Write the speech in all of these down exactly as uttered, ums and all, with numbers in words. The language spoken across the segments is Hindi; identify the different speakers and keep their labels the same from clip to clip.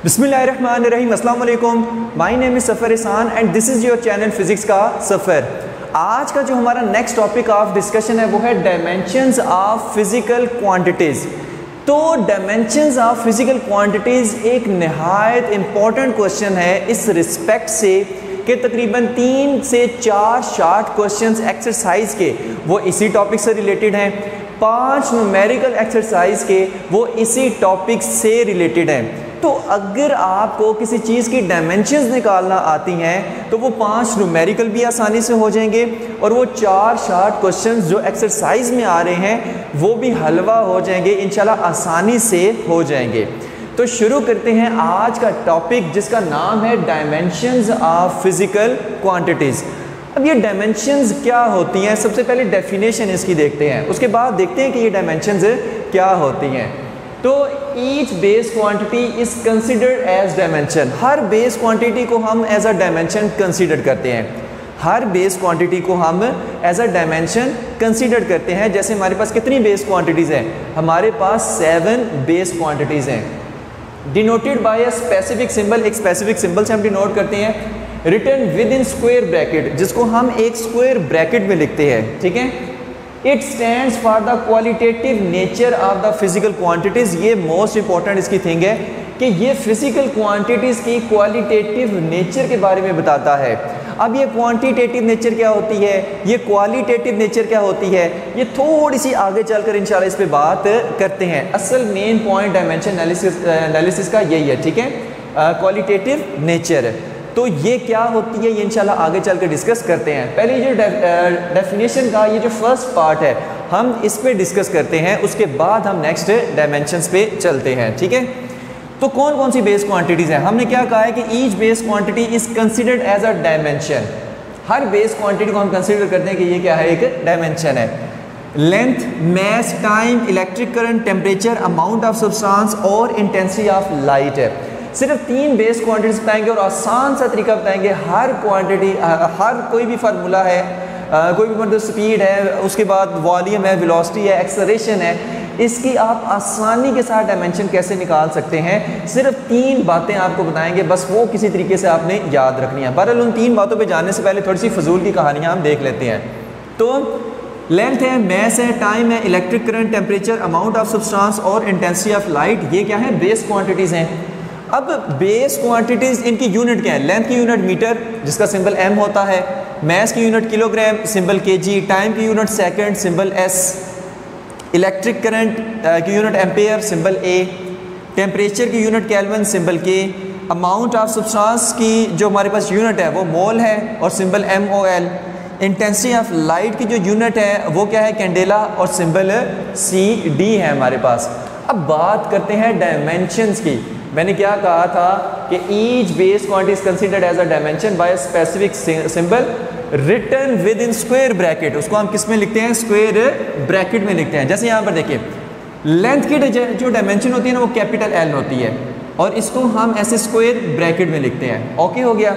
Speaker 1: बिस्मिल्लाहिर्रहमानिर्रहीम, अस्सलाम वालेकुम। माय नेम इज़ सफ़र इसान and this is your channel physics का सफ़र। आज का जो हमारा नेक्स्ट टॉपिक ऑफ डिस्कशन है वो है डायमेंशंस ऑफ फिज़िकल क्वांटिटीज़। तो डायमेंशंस ऑफ फिज़िकल क्वांटिटीज़ एक नहायत इम्पॉर्टेंट क्वेश्चन है इस रिस्पेक्ट से कि तकरीबन तीन से चार शार्ट क्वेश्चंस एक्सरसाइज के वो इसी टॉपिक से रिलेटेड हैं, पांच न्यूमेरिकल एक्सरसाइज के वो इसी टॉपिक से रिलेटेड हैं। तो अगर आपको किसी चीज़ की डायमेंशंस निकालना आती हैं तो वो पांच न्यूमेरिकल भी आसानी से हो जाएंगे और वो चार शार्ट क्वेश्चंस जो एक्सरसाइज में आ रहे हैं वो भी हलवा हो जाएंगे, इंशाल्लाह आसानी से हो जाएंगे। तो शुरू करते हैं आज का टॉपिक जिसका नाम है डायमेंशंस ऑफ फिज़िकल क्वांटिटीज़। अब ये डायमेंशंस क्या होती हैं, सबसे पहले डेफिनेशन इसकी देखते हैं, उसके बाद देखते हैं कि ये डायमेंशंस क्या होती हैं। तो each base quantity is considered as dimension. हर बेस क्वांटिटी को हम एज अ डायमेंशन कंसिडर करते हैं। हर बेस क्वांटिटी को हम एज अ डायमेंशन कंसिडर करते हैं। जैसे हमारे पास कितनी बेस क्वांटिटीज़ हैं, हमारे पास सेवन बेस क्वांटिटीज़ हैं, denoted by a specific symbol. एक स्पेसिफिक सिंबल से हम डिनोट करते हैं, written with in square bracket, जिसको हम एक स्क्वायर ब्रैकेट में लिखते हैं, ठीक है। It stands for the qualitative nature of the physical quantities. ये मोस्ट इंपॉर्टेंट इसकी थिंग है कि ये फिजिकल क्वांटिटीज़ की क्वालिटेटिव नेचर के बारे में बताता है। अब ये क्वांटिटेटिव नेचर क्या होती है, ये क्वालिटेटिव नेचर क्या होती है, ये थोड़ी सी आगे चलकर इंशाल्लाह इस पे बात करते हैं। असल main point dimension analysis analysis का यही है, ठीक है, क्वालिटेटिव नेचर। तो ये क्या होती है ये इंशाल्लाह आगे चलकर डिस्कस करते हैं। पहले ये डेफिनेशन का ये जो फर्स्ट पार्ट है हम इस पे डिस्कस करते हैं, उसके बाद हम नेक्स्ट डायमेंशंस पे चलते हैं, ठीक है। तो कौन कौन सी बेस क्वांटिटीज़ हैं, हमने क्या कहा है कि each base quantity is considered as a dimension. हर बेस क्वांटिटी को हम कंसिडर करते हैं कि ये क्या है, एक डायमेंशन है। Length, mass, time, electric current, temperature, amount of substance और इंटेंसिटी ऑफ लाइट है। सिर्फ तीन बेस क्वांटिटीज बताएंगे और आसान सा तरीका बताएंगे। हर क्वांटिटी, हर कोई भी फार्मूला है, कोई भी मतलब स्पीड है, उसके बाद वॉल्यूम है, वेलोसिटी है, एक्सेलरेशन है, इसकी आप आसानी के साथ डायमेंशन कैसे निकाल सकते हैं। सिर्फ तीन बातें आपको बताएंगे, बस वो किसी तरीके से आपने याद रखनी है। बहरहाल उन तीन बातों पे जाने से पहले थोड़ी सी फजूल की कहानियाँ हम देख लेते हैं। तो लेंथ है, मैस है, टाइम है, electric current, temperature, amount of substance और इंटेंसिटी ऑफ लाइट, ये क्या है, बेस क्वांटिटीज़ हैं। अब बेस क्वांटिटीज़ इनकी यूनिट क्या है, लेंथ की यूनिट मीटर जिसका सिंबल एम होता है, मैस की unit kilogram symbol KG, time की unit second symbol S, electric current की unit ampere symbol A, temperature की unit kelvin symbol K, amount of substance की जो हमारे पास यूनिट है वो मोल है और symbol M O L, intensity of light की जो यूनिट है वो क्या है, कैंडेला और सिंबल सी डी है हमारे पास। अब बात करते हैं डायमेंशंस की। मैंने क्या कहा था कि each base quantity is considered as a dimension by a specific symbol written with in square bracket. उसको हम किस में लिखते हैं, स्क्वायर ब्रैकेट में लिखते हैं। जैसे यहाँ पर देखिए, लेंथ की जो डायमेंशन होती है ना वो कैपिटल एल होती है और इसको हम ऐसे स्क्वायर ब्रैकेट में लिखते हैं, ओके हो गया।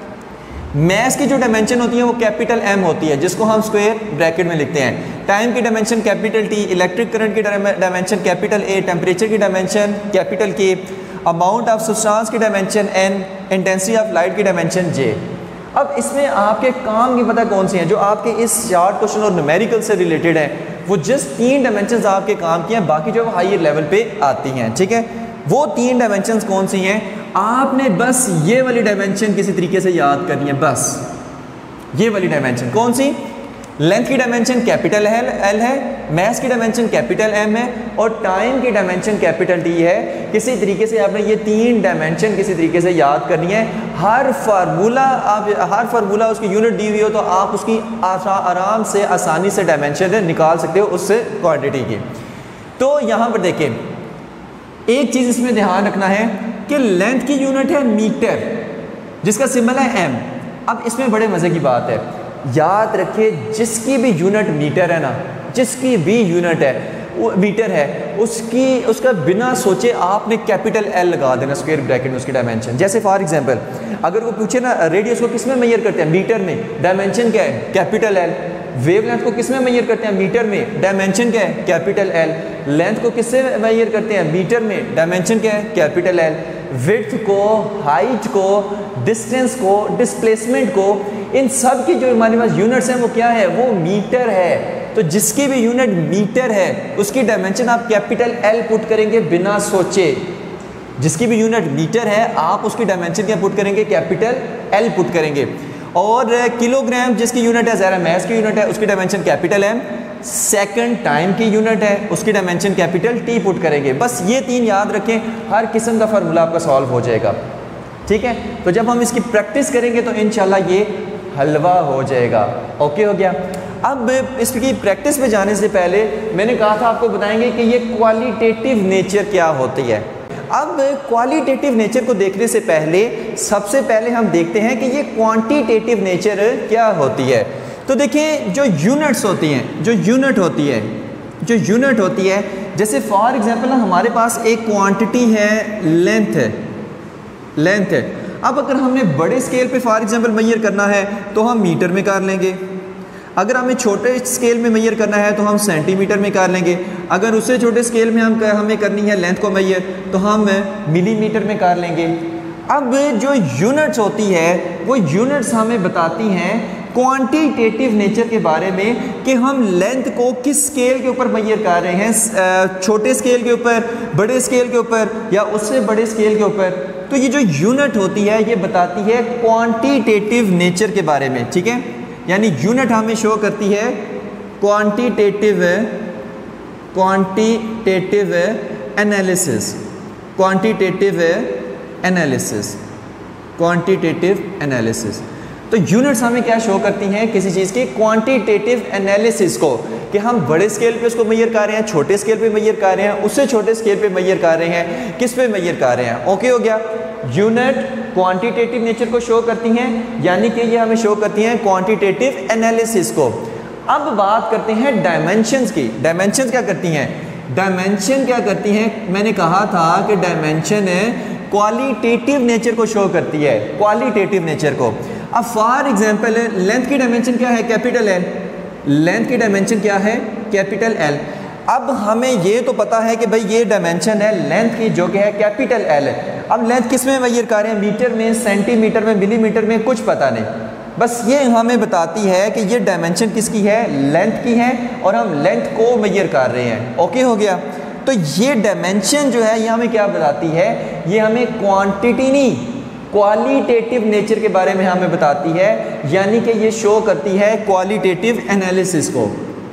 Speaker 1: मैस की जो डायमेंशन होती है वो कैपिटल एम होती है जिसको हम स्क्वायर ब्रैकेट में लिखते हैं। टाइम की dimension capital T, electric current की डायमेंशन कैपिटल ए, टेम्परेचर की dimension capital K, amount of substance की dimension N, intensity of light की डायमेंशन जे। अब इसमें आपके काम की पता कौन सी हैं, जो आपके इस शार्ट क्वेश्चन और न्यूमेरिकल से रिलेटेड है, वो जस्ट तीन डायमेंशंस आपके काम की हैं, बाकी जो हायर लेवल पे आती हैं, ठीक है। वो तीन डायमेंशंस कौन सी हैं, आपने बस ये वाली डायमेंशन किसी तरीके से याद करनी है। बस ये वाली डायमेंशन कौन सी, लेंथ की डायमेंशन कैपिटल एल एल है, मैस की डायमेंशन कैपिटल एम है और टाइम की डायमेंशन कैपिटल टी है। किसी तरीके से आपने ये तीन डायमेंशन किसी तरीके से याद करनी है। हर फार्मूला आप हर फार्मूला उसकी यूनिट दी हुई हो तो आप उसकी आराम से आसानी से डायमेंशन निकाल सकते हो उस क्वांटिटी की। तो यहाँ पर देखें, एक चीज़ इसमें ध्यान रखना है कि लेंथ की यूनिट है मीटर जिसका सिंबल है एम। अब इसमें बड़े मज़े की बात है, याद रखिए जिसकी भी यूनिट मीटर है ना, जिसकी भी यूनिट है वो मीटर है, उसकी उसका बिना सोचे आपने कैपिटल एल लगा देना स्क्वायर ब्रैकेट में उसकी डायमेंशन। जैसे फॉर एग्जांपल अगर वो पूछे ना रेडियस को किस में मेजर करते हैं, मीटर में, डायमेंशन क्या है, कैपिटल एल। वेवलेंथ को किस में मेजर करते हैं, मीटर में, डायमेंशन क्या है, कैपिटल एल। लेंथ को किससे मेजर करते हैं, मीटर में, डायमेंशन क्या है, कैपिटल एल। विड्थ को, हाइट को, डिस्टेंस को, डिस्प्लेसमेंट को, इन सब की जो हमारे पास यूनिट्स हैं वो क्या है, वो मीटर है। तो जिसकी भी यूनिट मीटर है उसकी डायमेंशन आप कैपिटल एल पुट करेंगे बिना सोचे। जिसकी भी यूनिट मीटर है आप उसकी डायमेंशन क्या पुट करेंगे, कैपिटल एल पुट करेंगे। और किलोग्राम जिसकी यूनिट है, ज़रा मैस की यूनिट है, उसकी dimension capital M. Second time की यूनिट है, उसकी डायमेंशन कैपिटल टी पुट करेंगे। बस ये तीन याद रखें, हर किस्म का फार्मूला आपका सॉल्व हो जाएगा। ठीक है, तो जब हम इसकी प्रैक्टिस करेंगे तो इंशाल्लाह ये हलवा हो जाएगा। ओके हो गया। अब इसकी प्रैक्टिस में जाने से पहले मैंने कहा था आपको बताएंगे कि ये क्वालिटेटिव नेचर क्या होती है। अब क्वालिटेटिव नेचर को देखने से पहले सबसे पहले हम देखते हैं कि ये क्वांटिटेटिव नेचर क्या होती है। तो देखिए, जो यूनिट्स होती हैं, जो यूनिट होती है जो यूनिट होती है जैसे फॉर एग्जांपल हमारे पास एक क्वांटिटी है, लेंथ है लेंथ है। अब अगर हमने बड़े स्केल पे फॉर एग्जांपल मेजर करना है तो हम मीटर में कर लेंगे। अगर हमें छोटे स्केल में मेजर करना है तो हम सेंटीमीटर में कर लेंगे। अगर उससे छोटे स्केल में हम हमें करनी है लेंथ को मेजर तो हम मिलीमीटर में कर लेंगे। अब जो यूनिट्स होती है वो यूनिट्स हमें बताती हैं क्वांटिटेटिव नेचर के बारे में कि हम लेंथ को किस स्केल के ऊपर मेजर कर रहे हैं, छोटे स्केल के ऊपर, बड़े स्केल के ऊपर या उससे बड़े स्केल के ऊपर। तो ये जो यूनिट होती है ये बताती है क्वांटिटेटिव नेचर के बारे में। ठीक है, यानी यूनिट हमें शो करती है quantitative quantitative analysis quantitative analysis quantitative analysis तो यूनिट्स हमें क्या शो करती हैं, किसी चीज़ की क्वांटिटेटिव एनालिसिस को, कि हम बड़े स्केल पे उसको मेजर कर रहे हैं, छोटे स्केल पे मेजर कर रहे हैं, उससे छोटे स्केल पे मेजर कर रहे हैं, किस पे मेजर कर रहे हैं। ओके हो गया। यूनिट क्वांटिटेटिव नेचर को शो करती हैं, यानी कि ये हमें शो करती हैं क्वांटिटेटिव एनालिसिस को। अब बात करते हैं डायमेंशंस की। डायमेंशंस क्या करती हैं? डायमेंशन क्या करती हैं? मैंने कहा था कि डायमेंशन क्वालिटेटिव नेचर को शो करती है, क्वालिटेटिव नेचर को। अब फॉर एग्जांपल लेंथ की डायमेंशन क्या है? Capital L. लेंथ की डायमेंशन क्या है? Capital L. अब हमें ये तो पता है कि भाई ये डायमेंशन है लेंथ की जो कि है कैपिटल एल। अब लेंथ किस में मेजर कर रहे हैं? मीटर में, सेंटीमीटर में, मिलीमीटर में, कुछ पता नहीं। बस ये हमें बताती है कि ये डायमेंशन किसकी है? लेंथ की है, और हम लेंथ को मेजर कर रहे हैं। ओके हो गया। तो ये डायमेंशन जो है ये हमें क्या बताती है? ये हमें क्वांटिटी नहीं, क्वालिटेटिव नेचर के बारे में हमें बताती है, यानी कि ये शो करती है क्वालिटेटिव एनालिसिस को,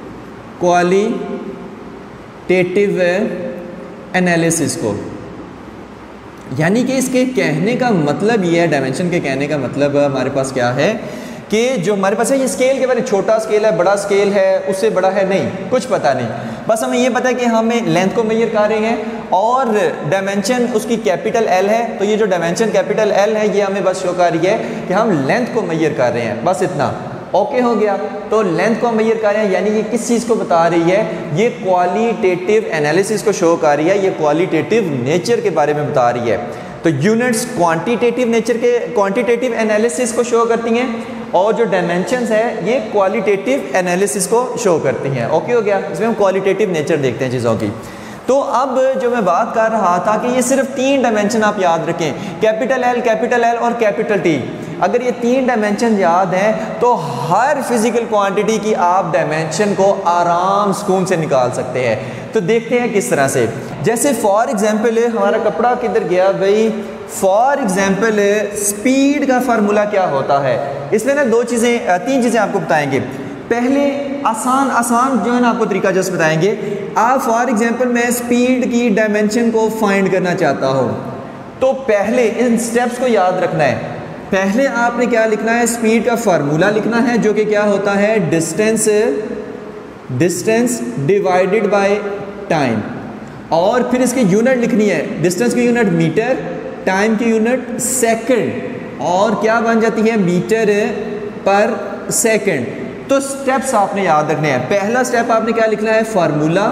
Speaker 1: क्वालिटेटिव एनालिसिस को। यानी कि इसके कहने का मतलब ये है, डायमेंशन के कहने का मतलब हमारे पास क्या है कि जो हमारे पास है ये स्केल के बारे में, छोटा स्केल है, बड़ा स्केल है, उससे बड़ा है, नहीं, कुछ पता नहीं। बस हमें ये पता है कि हमें लेंथ को मेजर कर रहे हैं और डायमेंशन उसकी कैपिटल एल है। तो ये जो डायमेंशन कैपिटल एल है ये हमें बस शो कर रही है कि हम लेंथ को मेजर कर रहे हैं, बस इतना। ओके हो गया। तो लेंथ को मेजर कर रहे हैं, यानी ये किस चीज़ को बता रही है? ये क्वालिटेटिव एनालिसिस को शो कर रही है, ये क्वालिटेटिव नेचर के बारे में बता रही है। तो यूनिट्स क्वांटिटेटिव नेचर के, क्वांटिटेटिव एनालिसिस को शो करती हैं, और जो डायमेंशंस है ये क्वालिटेटिव एनालिसिस को शो करती हैं। ओके हो गया। इसमें हम क्वालिटेटिव नेचर देखते हैं चीज़ों की। तो अब जो मैं बात कर रहा था कि ये सिर्फ तीन डायमेंशन आप याद रखें, कैपिटल एल, कैपिटल एल और कैपिटल टी। अगर ये तीन डायमेंशन याद हैं तो हर फिजिकल क्वांटिटी की आप डायमेंशन को आराम सुकून से निकाल सकते हैं। तो देखते हैं किस तरह से। जैसे फॉर एग्जांपल हमारा कपड़ा किधर गया भाई? फॉर एग्जांपल स्पीड का फार्मूला क्या होता है? इसमें ना दो चीज़ें, तीन चीज़ें आपको बताएंगे। पहले आसान आसान जो है ना आपको तरीका जस्ट बताएंगे। आप फॉर एग्जांपल मैं स्पीड की डायमेंशन को फाइंड करना चाहता हूँ, तो पहले इन स्टेप्स को याद रखना है। पहले आपने क्या लिखना है? स्पीड का फार्मूला लिखना है जो कि क्या होता है? Distance distance divided by time. और फिर इसकी यूनिट लिखनी है। डिस्टेंस की यूनिट मीटर, टाइम की यूनिट सेकंड, और क्या बन जाती है? मीटर पर सेकंड। तो स्टेप्स आपने याद रखने हैं। पहला स्टेप आपने क्या लिखना है? फार्मूला।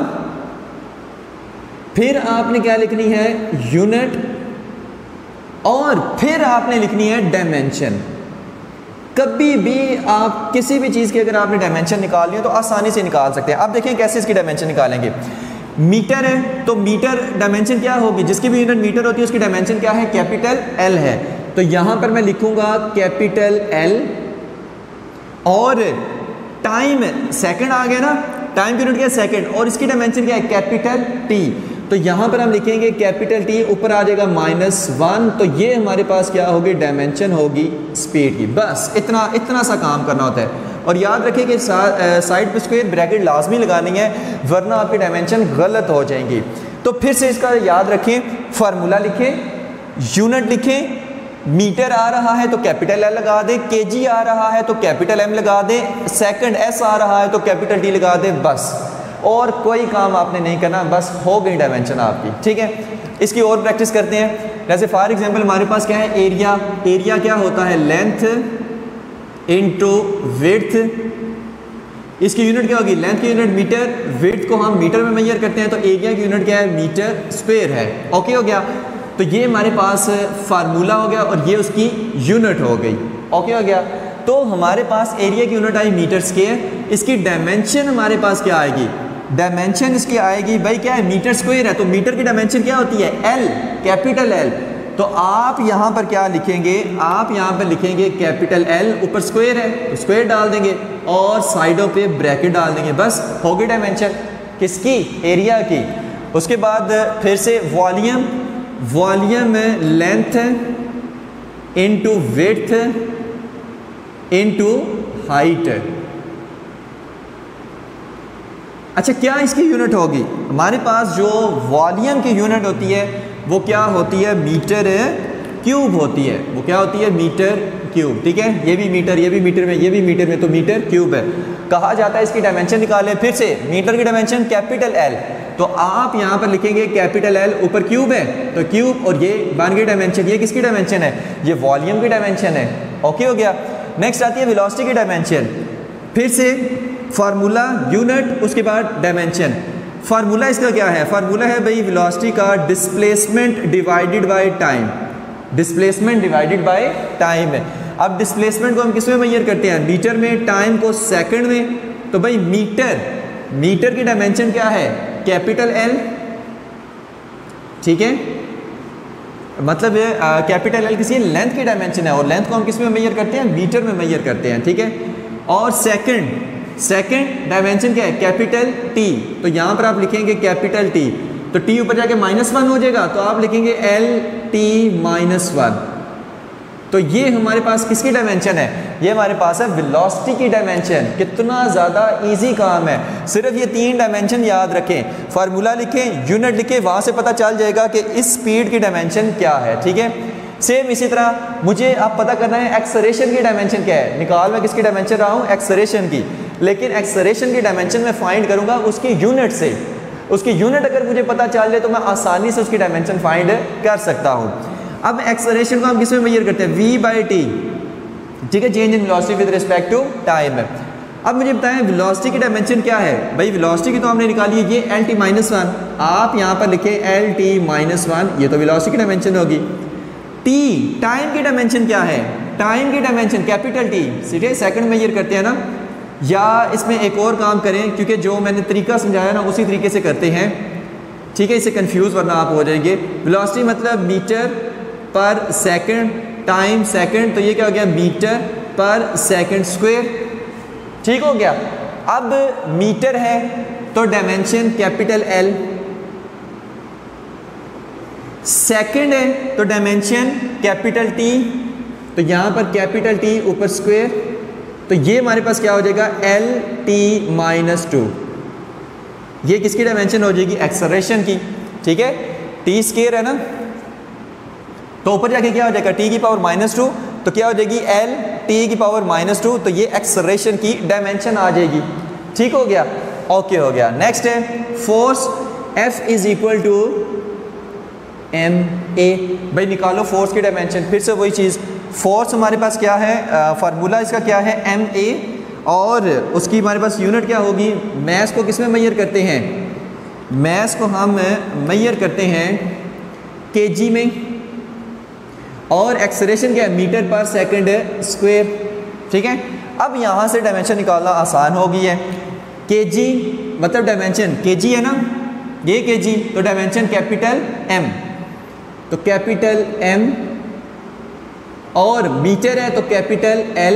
Speaker 1: फिर आपने क्या लिखनी है? यूनिट। और फिर आपने लिखनी है डायमेंशन। कभी भी आप किसी भी चीज़ की अगर आपने डायमेंशन निकालनी है तो आसानी से निकाल सकते हैं। अब देखें कैसे इसकी डायमेंशन निकालेंगे। मीटर है तो मीटर डायमेंशन क्या होगी, जिसकी भी यूनिट मीटर होती है उसकी डायमेंशन क्या है, कैपिटल एल है। तो यहां पर मैं लिखूंगा कैपिटल एल, और टाइम सेकंड आ गया ना, टाइम की यूनिट क्या है सेकंड, और इसकी डायमेंशन क्या है कैपिटल टी। तो यहां पर हम लिखेंगे कैपिटल टी, ऊपर आ जाएगा माइनस वन, तो ये हमारे पास क्या होगी, डायमेंशन होगी स्पीड की। बस इतना इतना सा काम करना होता है। और याद रखिए कि सा, साइड पे स्क्वायर ब्रैकेट लाजमी लगानी है, वरना आपकी डायमेंशन गलत हो जाएंगी। तो फिर से इसका याद रखें, फार्मूला लिखें, यूनिट लिखें, मीटर आ रहा है तो कैपिटल एल लगा दे, केजी आ रहा है तो कैपिटल एम लगा दे, सेकंड एस आ रहा है तो कैपिटल टी लगा दे, बस और कोई काम आपने नहीं करना, बस हो गई डायमेंशन आपकी। ठीक है, इसकी और प्रैक्टिस करते हैं। जैसे फॉर एग्जांपल हमारे पास क्या है, एरिया। एरिया क्या होता है, लेंथ इनटू विड्थ। इसकी यूनिट क्या होगी, लेंथ की यूनिट मीटर, विड्थ को हम मीटर में मेजर करते हैं, तो एरिया की यूनिट क्या है, मीटर स्क्वायर है। ओके हो गया, तो ये हमारे पास फार्मूला हो गया और ये उसकी यूनिट हो गई। ओके हो गया, तो हमारे पास एरिया की यूनिट आई मीटर स्क्वायर। इसकी डायमेंशन हमारे पास क्या आएगी, डायमेंशन इसकी आएगी भाई क्या है, मीटर स्क्वायर है, तो मीटर की डायमेंशन क्या होती है, एल, कैपिटल एल। तो आप यहाँ पर क्या लिखेंगे, आप यहाँ पर लिखेंगे कैपिटल एल, ऊपर स्क्वायर है तो स्क्वायर डाल देंगे और साइडों पे ब्रैकेट डाल देंगे, बस हो गई डायमेंशन किसकी, एरिया की। उसके बाद फिर से volume, volume length into width into height. अच्छा, क्या इसकी यूनिट होगी, हमारे पास जो वॉल्यूम की यूनिट होती है वो क्या होती है, मीटर क्यूब होती है। वो क्या होती है, मीटर क्यूब। ठीक है, ये भी मीटर, ये भी मीटर में, ये भी मीटर में, तो मीटर क्यूब है। कहा जाता है इसकी डायमेंशन निकालें, फिर से मीटर की डायमेंशन कैपिटल एल, तो आप यहाँ पर लिखेंगे कैपिटल एल, ऊपर क्यूब है तो क्यूब, और ये बन गई डायमेंशन। ये किसकी डायमेंशन है, ये वॉल्यूम की डायमेंशन है। ओके हो गया। नेक्स्ट आती है वेलोसिटी की डायमेंशन। फिर से फार्मूला, यूनिट, उसके बाद डायमेंशन। फार्मूला इसका क्या है, फार्मूला है भाई वेलोसिटी का displacement divided by time. Displacement divided by time है। अब डिस्प्लेसमेंट को हम किस में मेजर करते हैं, मीटर में, टाइम को सेकंड में। तो भाई मीटर, मीटर की डायमेंशन क्या है, कैपिटल एल। ठीक है, मतलब कैपिटल एल किसी लेंथ की डायमेंशन है, और लेंथ को हम किस में मेजर करते हैं, मीटर में मेजर करते हैं। ठीक है, और सेकंड, सेकंड डायमेंशन क्या है, कैपिटल टी। तो यहां पर आप लिखेंगे कैपिटल टी, तो टी ऊपर जाके माइनस वन हो जाएगा, तो आप लिखेंगे एल टी माइनस वन। तो ये हमारे पास किसकी डायमेंशन है, ये हमारे पास है वेलोसिटी की डायमेंशन। कितना ज़्यादा इजी काम है, सिर्फ ये तीन डायमेंशन याद रखें, फार्मूला लिखें, यूनिट लिखें, वहाँ से पता चल जाएगा कि इस स्पीड की डायमेंशन क्या है। ठीक है, सेम इसी तरह मुझे आप पता करना है एक्सेलरेशन की डायमेंशन क्या है। निकाल मैं किसकी डायमेंशन रहा हूँ, एक्सेलरेशन की, लेकिन एक्सेलरेशन की डायमेंशन मैं फाइंड करूँगा उसकी यूनिट से। उसकी यूनिट अगर मुझे पता चल जाए तो मैं आसानी से उसकी डायमेंशन फाइंड कर सकता हूँ। अब एक्सेलरेशन को हम किस में मेजर करते हैं, v बाई टी। ठीक है, change in velocity with respect to time है। अब मुझे बताएं वेलोसिटी की डायमेंशन क्या है। भाई वेलोसिटी की तो हमने निकाली है, ये एल टी माइनस वन, आप यहाँ पर लिखें एल टी माइनस वन, ये तो वेलोसिटी की डायमेंशन होगी। टी, टाइम की डायमेंशन क्या है, टाइम की डायमेंशन कैपिटल टी, सीधे सेकंड मेजर करते हैं ना, या इसमें एक और काम करें, क्योंकि जो मैंने तरीका समझाया ना उसी तरीके से करते हैं। ठीक है, इससे कंफ्यूज वरना आप हो जाएंगे। वेलोसिटी मतलब मीटर पर सेकंड, टाइम सेकंड, तो ये क्या हो गया, मीटर पर सेकंड स्क्वायर। ठीक हो गया। अब मीटर है तो डायमेंशन कैपिटल एल, सेकंड है तो डायमेंशन कैपिटल टी, तो यहाँ पर कैपिटल टी ऊपर स्क्वायर, तो ये हमारे पास क्या हो जाएगा, एल टी माइनस टू। ये किसकी डायमेंशन हो जाएगी, एक्सेलरेशन की। ठीक है, टी स्क्वायर है ना, तो ऊपर जाके क्या हो जाएगा, टी की पावर माइनस टू, तो क्या हो जाएगी एल टी की पावर माइनस टू, तो ये एक्सेलरेशन की डायमेंशन आ जाएगी। ठीक हो गया, ओके हो गया। नेक्स्ट है force, F is equal to M A. भाई निकालो फोर्स की डायमेंशन, फिर से वही चीज़, फोर्स हमारे पास क्या है, फार्मूला इसका क्या है, एम ए, और उसकी हमारे पास यूनिट क्या होगी, मैस को किस में मेजर करते हैं, मैस को हम मेजर करते हैं केजी में, और एक्सेलरेशन क्या है, मीटर पर सेकंड स्क्वायर। ठीक है, अब यहाँ से डायमेंशन निकालना आसान हो गई है। केजी मतलब डायमेंशन, केजी है ना, ये केजी, तो डायमेंशन कैपिटल एम, तो कैपिटल एम, और मीटर है तो कैपिटल एल,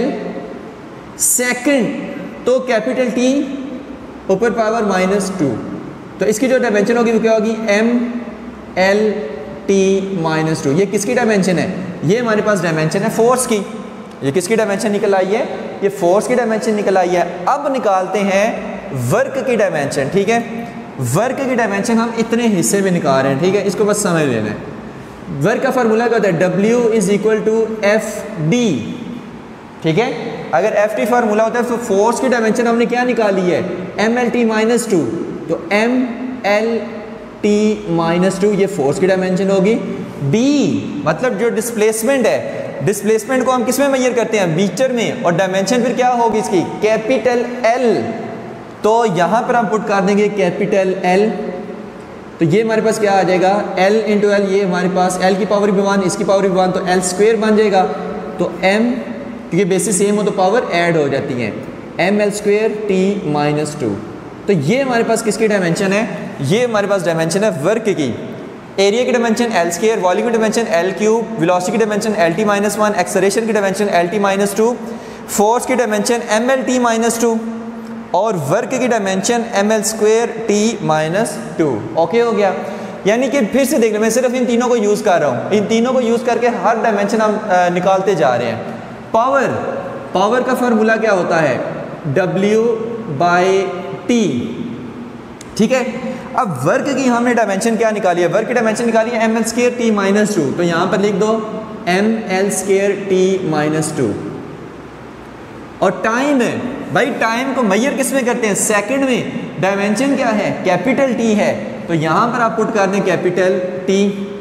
Speaker 1: सेकंड तो कैपिटल टी ऊपर पावर माइनस टू, तो इसकी जो डायमेंशन होगी वो क्या होगी, M L T minus two. ये किसकी डायमेंशन है, ये हमारे पास डायमेंशन है फोर्स की। ये किसकी डायमेंशन निकल आई है, ये फोर्स की डायमेंशन निकल आई है। अब निकालते हैं वर्क की डायमेंशन, ठीक है। वर्क की डायमेंशन हम इतने हिस्से में निकाल रहे हैं, ठीक है, इसको बस समझ लेना है। वर्क का फार्मूला क्या होता है, W is equal to F D, ठीक है। अगर एफ टी फार्मूला होता है तो फोर्स की डायमेंशन हमने क्या निकाली है, M L T minus two, तो M L T minus two ये फोर्स की डायमेंशन होगी। डी मतलब जो डिस्प्लेसमेंट है, डिस्प्लेसमेंट को हम किस में मेजर करते हैं, मीटर में, और डायमेंशन फिर क्या होगी इसकी, कैपिटल एल, तो यहां पर हम पुट कर देंगे कैपिटल एल, तो ये हमारे पास क्या आ जाएगा, L इंटू एल, ये हमारे पास L की पावर भी वन, इसकी पावर भी वन, तो L स्क्वेयर बन जाएगा। तो M क्योंकि बेसिस सेम हो तो पावर ऐड हो जाती है, M L square T minus two. तो ये हमारे पास किसकी डायमेंशन है, ये हमारे पास डायमेंशन है वर्क की। एरिया की डायमेंशन एल स्क्वेयर, वॉल्यूम की डायमेंशन एल क्यूब, वेलोसिटी की dimension L T minus one, acceleration की dimension L T minus two, force की dimension M L T minus two, और वर्क की dimension M L square T minus two. Okay हो गया। यानी कि फिर से देख लो, मैं सिर्फ इन तीनों को यूज़ कर रहा हूँ, इन तीनों को यूज़ करके हर डायमेंशन हम आ, निकालते जा रहे हैं। पावर, पावर का फार्मूला क्या होता है, W बाई टी, ठीक है। अब वर्क की हमने डायमेंशन क्या निकाली है, वर्क की डायमेंशन निकाली है M L square T minus two, तो यहाँ पर लिख दो M L square T minus two. और टाइम है भाई, टाइम को मेजर किस में करते हैं, सेकंड में, डायमेंशन क्या है, कैपिटल टी है, तो यहाँ पर आप पुट कर दें कैपिटल टी,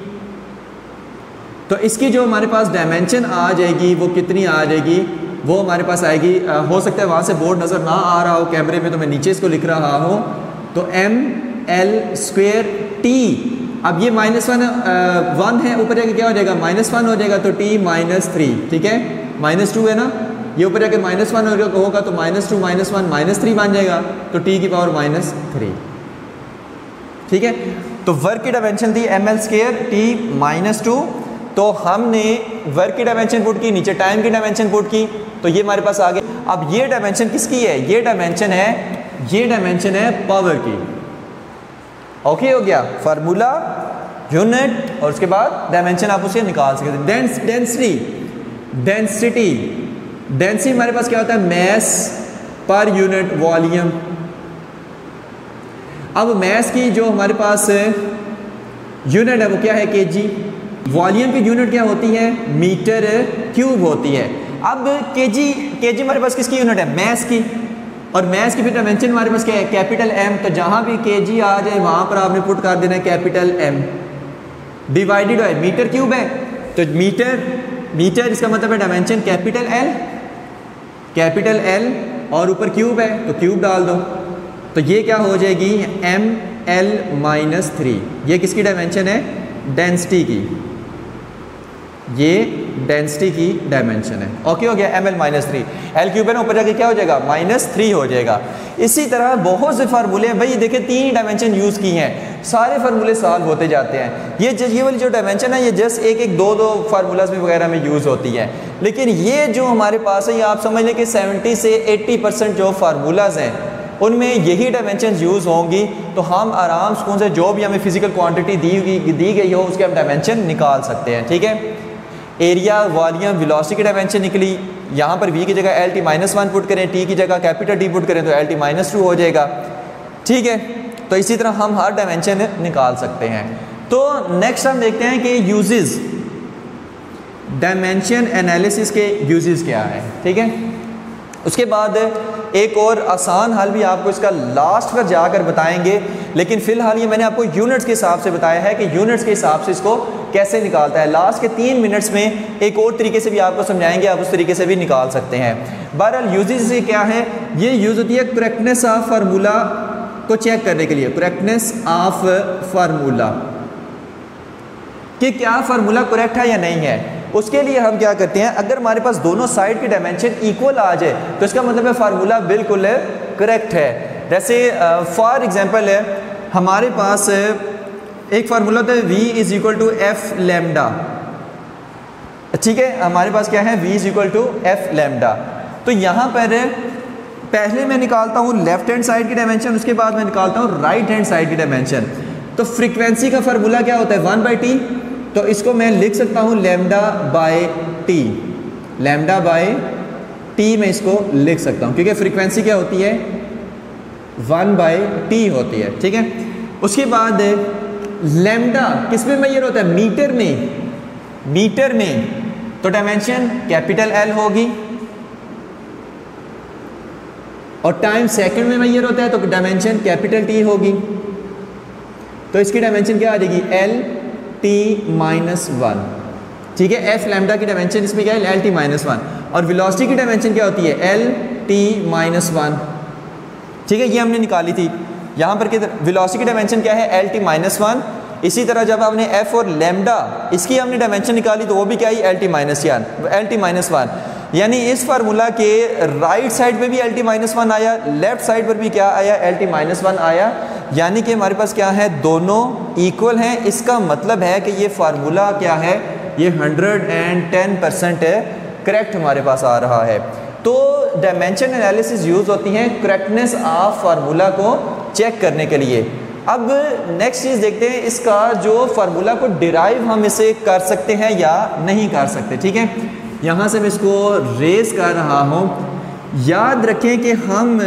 Speaker 1: तो इसकी जो हमारे पास डायमेंशन आ जाएगी वो कितनी आ जाएगी, वो हमारे पास आएगी, आ, हो सकता है वहाँ से बोर्ड नज़र ना आ रहा हो कैमरे में, तो मैं नीचे इसको लिख रहा हूँ, तो एम एल स्क्वेयर टी, अब ये माइनस वन वन है, ऊपर जाके क्या हो जाएगा, माइनस वन हो जाएगा, तो टी माइनस थ्री, ठीक है, माइनस टू है ना, ये ऊपर जाके माइनस वन होगा, तो minus two minus one minus three बन जाएगा, तो टी की पावर माइनस थ्री, ठीक है। तो वर्क की डायमेंशन थी M L square T minus two, तो हमने वर्क की डायमेंशन पुट की, नीचे टाइम की डायमेंशन पुट की, तो ये हमारे पास आ गया। अब ये डायमेंशन किसकी है, ये डायमेंशन है, ये डायमेंशन है पावर की। ओके हो गया, फार्मूला, यूनिट, और उसके बाद डायमेंशन आप उसे निकाल सकते हैं। डेंस डेंसिटी, डेंसिटी डेंसिटी हमारे पास क्या होता है, मैस पर यूनिट वॉल्यूम। अब मैस की जो हमारे पास यूनिट है वो क्या है, केजी। वॉल्यूम की यूनिट क्या होती है, मीटर क्यूब होती है। अब केजी, केजी हमारे पास किसकी यूनिट है, मैस की, और मैस की फिर डायमेंशन हमारे पास क्या है, कैपिटल एम, तो जहां भी केजी आ जाए वहां पर आपने पुट कर देना है कैपिटल एम, डिवाइडेड है मीटर क्यूब है, तो मीटर, मीटर इसका मतलब है dimension capital L, capital L, और ऊपर क्यूब है तो क्यूब डाल दो, तो ये क्या हो जाएगी, एम एल माइनस थ्री। ये किसकी डायमेंशन है, डेंसिटी की, ये डेंसिटी की डायमेंशन है। ओके हो गया, M L minus three, L cube है ना, ऊपर जाके क्या हो जाएगा, माइनस थ्री हो जाएगा। इसी तरह बहुत से फार्मूले हैं भाई, देखिए तीन डायमेंशन यूज़ की हैं, सारे फार्मूले सॉल्व होते जाते हैं। ये ये वाली जो डायमेंशन है ये जस्ट एक एक दो दो फार्मूलाज में वगैरह में यूज़ होती है, लेकिन ये जो हमारे पास है ये आप समझ लें कि सेवेंटी से एट्टी परसेंट जो फार्मूलाज हैं उनमें यही डायमेंशन यूज़ होंगी, तो हम आराम सुकून से जो भी हमें फिजिकल क्वांटिटी दी दी गई हो उसके हम डायमेंशन निकाल सकते हैं, ठीक है। एरिया, वॉल्यूम, वेलोसिटी की डायमेंशन निकली, यहाँ पर v की जगह L T minus one put करें, t की जगह कैपिटल टी पुट करें तो एल टी माइनस टू हो जाएगा, ठीक है। तो इसी तरह हम हर डायमेंशन निकाल सकते हैं। तो नेक्स्ट हम देखते हैं कि यूजेस, डायमेंशन एनालिसिस के यूजेस क्या है, ठीक है। उसके बाद एक और आसान हल भी आपको इसका लास्ट पर जाकर बताएंगे, लेकिन फ़िलहाल ये मैंने आपको यूनिट्स के हिसाब से बताया है कि यूनिट्स के हिसाब से इसको कैसे निकालता है। लास्ट के तीन मिनट्स में एक और तरीके से भी आपको समझाएंगे, आप उस तरीके से भी निकाल सकते हैं। बहरहाल यूजेस से क्या है, ये यूज़ होती है करेक्टनेस ऑफ फार्मूला को चेक करने के लिए, करेक्टनेस ऑफ फार्मूला कि क्या फार्मूला करेक्ट है या नहीं है। उसके लिए हम क्या करते हैं, अगर हमारे पास दोनों साइड की डायमेंशन इक्वल आ जाए तो इसका मतलब है फार्मूला बिल्कुल करेक्ट है। जैसे फॉर एग्जांपल है, हमारे पास एक फार्मूला होता है v is equal to F lambda, ठीक है, हमारे पास क्या है, v is equal to F lambda. तो यहाँ पर पहले मैं निकालता हूँ लेफ्ट हैंड साइड की डायमेंशन, उसके बाद मैं निकालता हूँ राइट हैंड साइड की डायमेंशन। तो फ्रीक्वेंसी का फार्मूला क्या होता है, वन बाई टी, तो इसको मैं लिख सकता हूँ lambda by T, lambda by T में इसको लिख सकता हूँ, क्योंकि फ्रीक्वेंसी क्या होती है, वन बाय टी होती है, ठीक है। उसके बाद लैम्डा किस में मेजर होता है, मीटर में, मीटर में, तो डायमेंशन कैपिटल एल होगी, और टाइम सेकंड में मेजर होता है तो डायमेंशन कैपिटल टी होगी। तो इसकी डायमेंशन क्या आ जाएगी, एल टी माइनस वन, ठीक है। एफ लैम्डा की डायमेंशन इसमें क्या है, एल टी माइनस वन, और वेलोसिटी की डायमेंशन क्या होती है, एल टी माइनस वन, ठीक है। ये हमने निकाली थी। यहाँ पर वेलोसिटी की डायमेंशन क्या है, एल टी माइनस वन। इसी तरह जब हमने एफ और लैम्डा इसकी हमने डायमेंशन निकाली तो वो भी क्या है, L T minus one, L T minus one. यानी इस फार्मूला के राइट साइड पे भी एल टी माइनस वन आया, लेफ्ट साइड पर भी क्या आया, एल टी माइनस वन आया। यानी कि हमारे पास क्या है, दोनों इक्वल हैं। इसका मतलब है कि ये फार्मूला क्या है, ये hundred and ten percent correct हमारे पास आ रहा है। तो डायमेंशन एनालिसिस यूज़ होती हैं करेक्टनेस ऑफ फार्मूला को चेक करने के लिए। अब नेक्स्ट चीज़ देखते हैं, इसका जो फार्मूला को डिराइव हम इसे कर सकते हैं या नहीं कर सकते, ठीक है। यहाँ से मैं इसको रेज कर रहा हूँ। याद रखें कि हम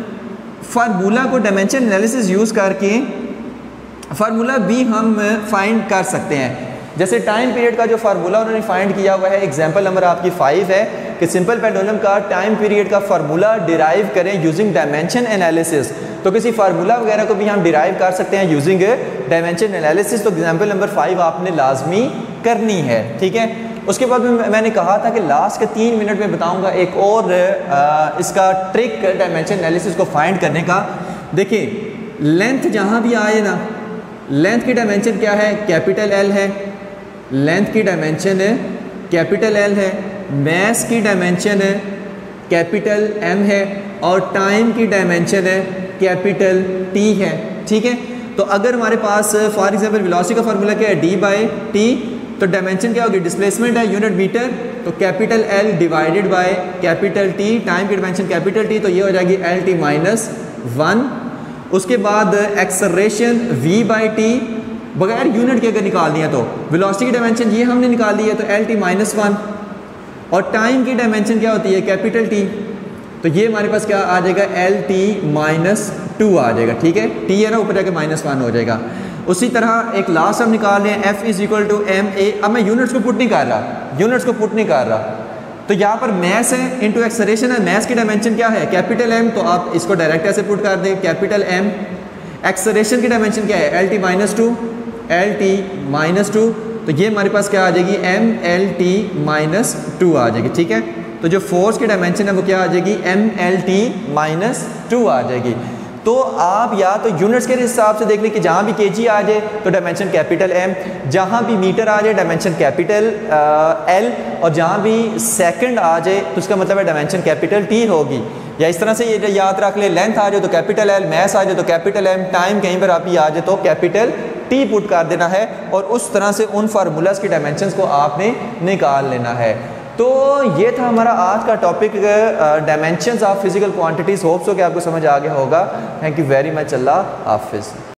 Speaker 1: फार्मूला को डायमेंशन एनालिसिस यूज़ करके फार्मूला भी हम फाइंड कर सकते हैं। जैसे टाइम पीरियड का जो फार्मूला उन्होंने फाइंड किया हुआ है, एग्जांपल नंबर आपकी फाइव है कि सिंपल पेंडुलम का टाइम पीरियड का फार्मूला डिराइव करें यूजिंग डायमेंशन एनालिसिस। तो किसी फार्मूला वगैरह को भी हम डिराइव कर सकते हैं यूजिंग डायमेंशन एनालिसिस। तो एग्जांपल नंबर फाइव आपने लाजमी करनी है, ठीक है। उसके बाद में मैंने कहा था कि लास्ट के तीन मिनट में बताऊंगा एक और आ, इसका ट्रिक डायमेंशन एनालिसिस को फाइंड करने का। देखिए लेंथ जहाँ भी आए ना, लेंथ की डायमेंशन क्या है, कैपिटल एल है, लेंथ की डायमेंशन है कैपिटल एल है, मैस की डायमेंशन है कैपिटल एम है, और टाइम की डायमेंशन है कैपिटल टी है, ठीक है। तो अगर हमारे पास फॉर एग्जांपल वेलोसिटी का फार्मूला क्या है, डी बाई टी, तो डायमेंशन क्या होगी, डिस्प्लेसमेंट है यूनिट मीटर, तो capital L divided by capital T, time की डायमेंशन कैपिटल टी, तो ये हो जाएगी एल टी माइनस वन। उसके बाद एक्सेलरेशन वी बाई टी, बगैर यूनिट के अगर निकालनी है तो वेलोसिटी की डायमेंशन ये हमने निकाल ली है, तो एल टी माइनस वन, और टाइम की डायमेंशन क्या होती है, कैपिटल टी, तो ये हमारे पास क्या आ जाएगा, एल टी माइनस टू आ जाएगा, ठीक है। टी है ना, ऊपर जाके माइनस वन हो जाएगा। उसी तरह एक लास्ट हम निकाल रहे हैं, F is equal to M A. अब मैं यूनिट्स को पुट नहीं कर रहा, यूनिट्स को पुट नहीं कर रहा, तो यहाँ पर मैस है इंटू एक्सेलरेशन है। मैस की डायमेंशन क्या है, कैपिटल एम, तो आप इसको डायरेक्ट ऐसे पुट कर दें, कैपिटल एम। एक्सेलरेशन की डायमेंशन क्या है, L T minus two, L T minus two, तो ये हमारे पास क्या आ जाएगी, M L T minus two आ जाएगी, ठीक है। तो जो फोर्स की डायमेंशन है वो क्या आ जाएगी, M L T minus two आ जाएगी। तो आप या तो यूनिट्स के हिसाब से देख लें कि जहाँ भी केजी आ जाए तो डायमेंशन कैपिटल एम, जहाँ भी मीटर आ जाए डायमेंशन कैपिटल एल, और जहाँ भी सेकंड आ जाए तो उसका मतलब है डायमेंशन कैपिटल टी होगी। या इस तरह से ये याद रख ले, लेंथ आ जाए तो कैपिटल एल, मैस आ जाए तो कैपिटल एम, टाइम कहीं पर आप ही आ जाए तो कैपिटल टी पुट कर देना है, और उस तरह से उन फार्मूलाज की डायमेंशंस को आपने निकाल लेना है। तो ये था हमारा आज का topic, dimensions of physical quantities. Hope so कि आपको समझ आ गया होगा। Thank you very much. अल्लाह हाफिज़।